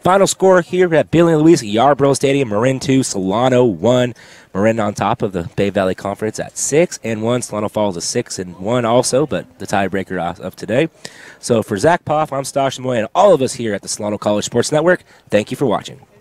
Final score here at Billy and Louise Yarborough Stadium, Marin 2, Solano 1. Marin on top of the Bay Valley Conference at 6-1. Solano falls to 6-1 also, but the tiebreaker of today. So for Zach Poff, I'm Stosh Moy, and all of us here at the Solano College Sports Network, thank you for watching.